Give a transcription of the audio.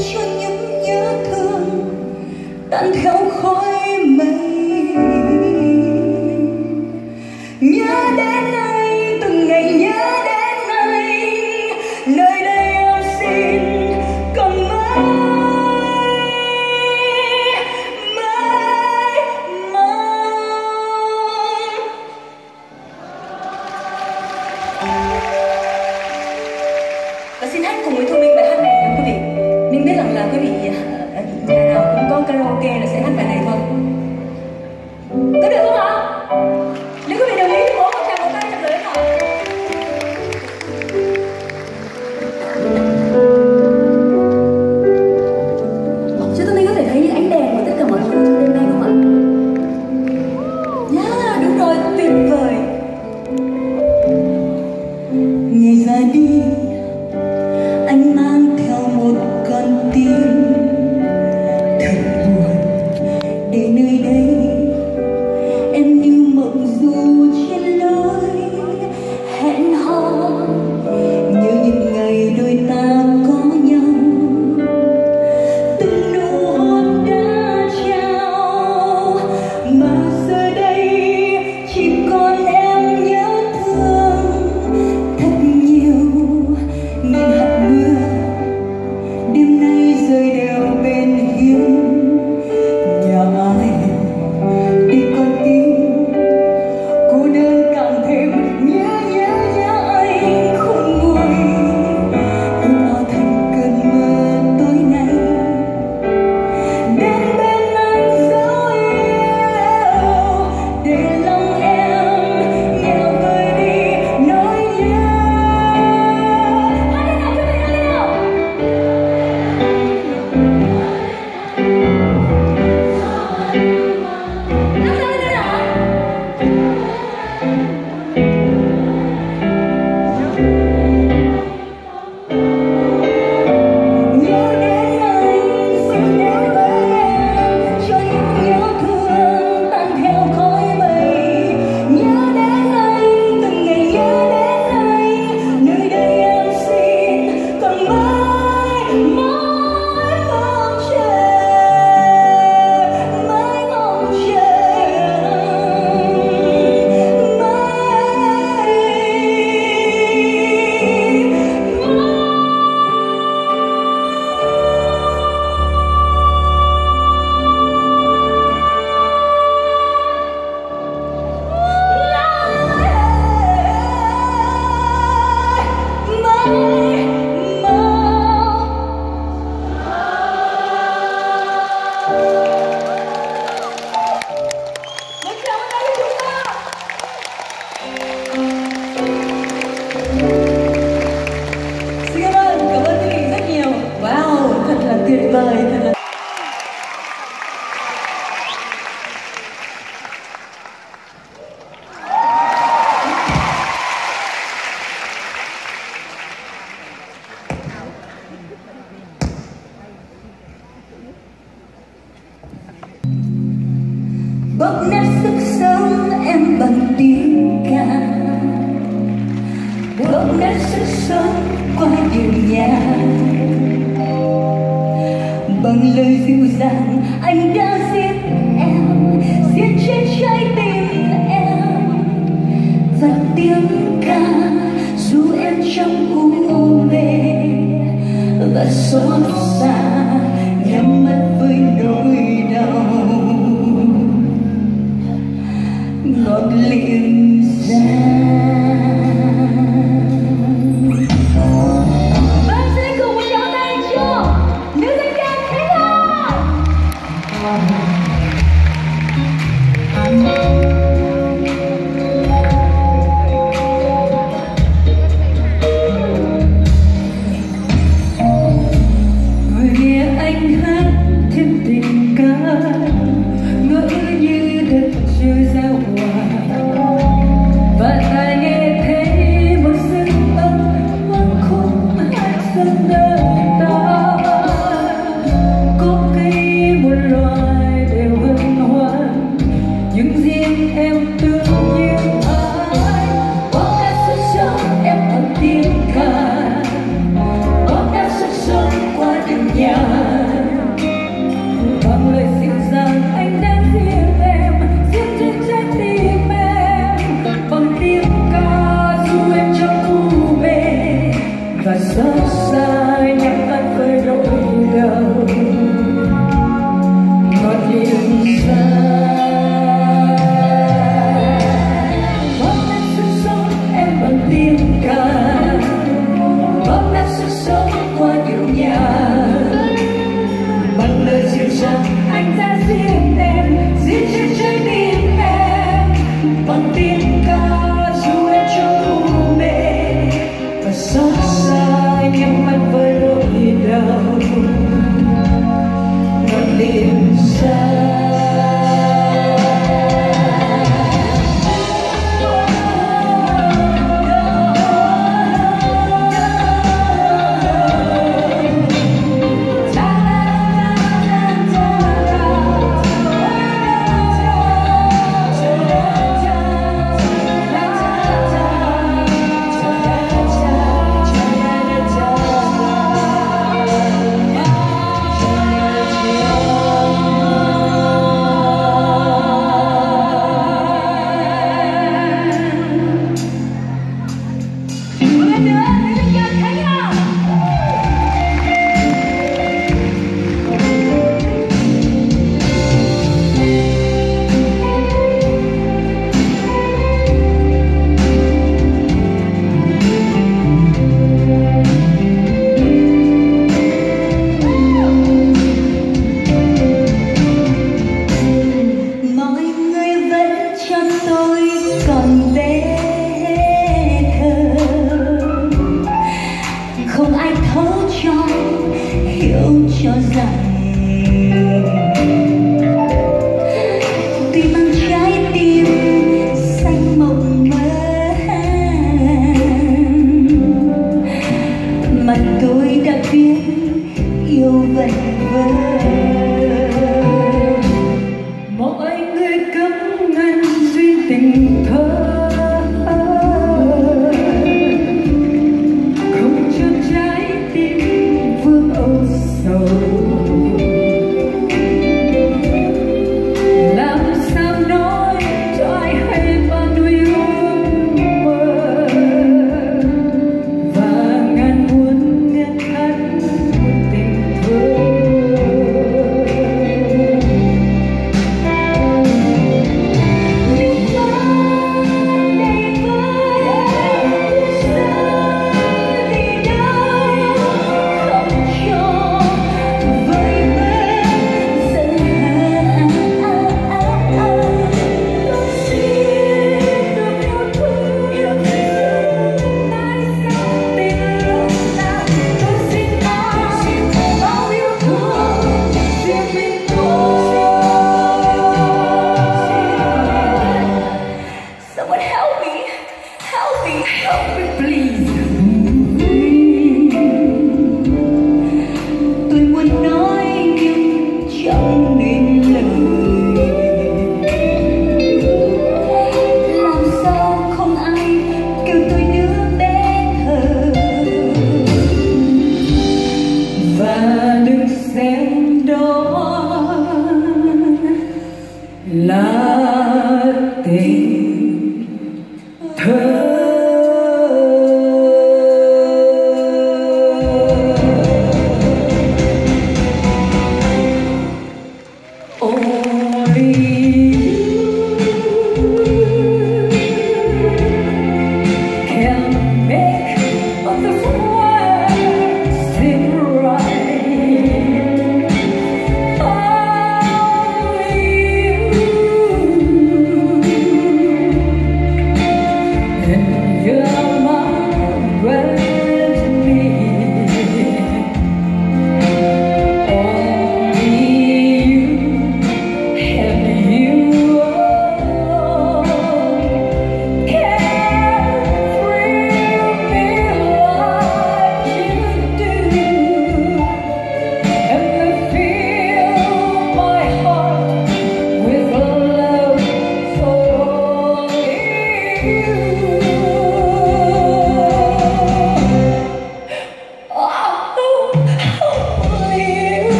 cho những nhớ thương tan theo khói mây. Nhớ đến anh, từng ngày nhớ đến anh, nơi đây em xin cầm mãi mãi mãi. Và xin hát cùng với Thu Minh bài hát này nha quý vị. Mình biết rằng là quý vị nhà nào cũng có karaoke là sẽ hát bài này thôi. Có được không ạ? Nếu quý vị đồng ý thì bố một tràng một tay thật lớn nào. Chứ Thu Minh có thể thấy những ánh đèn của tất cả mọi người trong đêm nay không ạ? Yeah, đúng rồi, tuyệt vời. Ngày ra đi anh mang theo một con tim thật buồn, để nơi đây em như mộng du trên lối hẹn hò, như những ngày đôi ta có nhau, từng nụ hôn đã trao mà giờ đây chỉ còn em nhớ thương thật nhiều. Nghìn hạt mưa đêm nay rơi đều bên hiên nhà ai, để con tim cô đơn càng thêm nhớ anh không nguôi. Ước ao thành cơn mưa tối nay đến bên anh dấu yêu, để lòng em nghèo vơi đi nỗi nhớ. Tuyệt vời thật là. Bóp nát sức sống em bằng tiếng ca, bóp nát sức sống qua điệu nhạc. Bằng lời dịu dàng anh đã giết em, giết chết trái tim em. Và tiếng ca dù em trong u mê và xót xa, nhắm mắt với nỗi đau ngọt liềm ra. Người xót xa nhắm mắt với nỗi đau ngọt liềm xa. Bóp nát sức sống em bằng tiếng ca, bóp nát sức sống qua điệu nhạc, bằng lời dịu dàng anh đã giết em, giết chết trái tim em bằng tiếng ca dù em trong u mê và xót xa nhắm mắt với nỗi đau ngọt liềm xa. Không ai thấu cho hiểu cho rằng tuy mang trái tim xanh mộng mơ mà tôi đã biết yêu vẩn vơ.